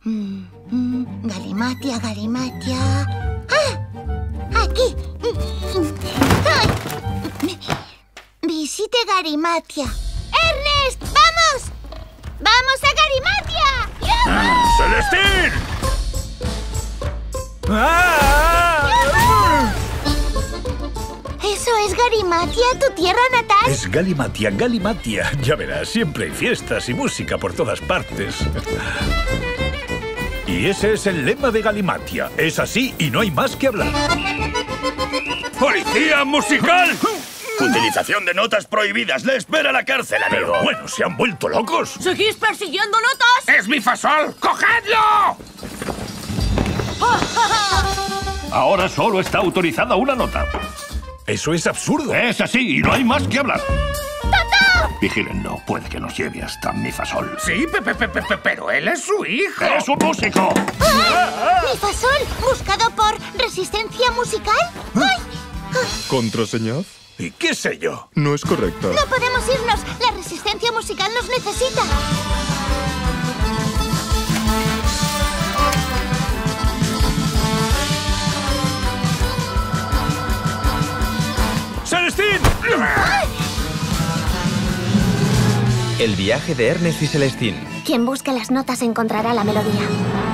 Galimatia, Galimatia... ¡Ah! ¡Aquí! ¡Ay! Visite Galimatia. ¡Ernest! ¡Vamos! ¡Vamos a Galimatia! ¡Celestín! ¿Eso es Galimatia, tu tierra natal? Es Galimatia, Galimatia. Ya verás, siempre hay fiestas y música por todas partes. Y ese es el lema de Galimatia. Es así y no hay más que hablar. ¡Policía musical! Utilización de notas prohibidas. Le espera la cárcel, amigo. Pero bueno, ¿se han vuelto locos? ¿Seguís persiguiendo notas? ¡Es mi fasol! ¡Cogedlo! Ahora solo está autorizada una nota. Eso es absurdo. Es así y no hay más que hablar. ¡Tata! Vigílenlo, puede que nos lleve hasta mi fasol. Sí, pero él es su hijo. ¡Es un músico! ¿Mi fasol? ¿Buscado por resistencia musical? ¡Ay! ¿Contraseñad? ¿Y qué sé yo? No es correcta. ¡No podemos irnos! La resistencia musical nos necesita. ¡Celestín! El viaje de Ernest y Celestín. Quien busque las notas encontrará la melodía.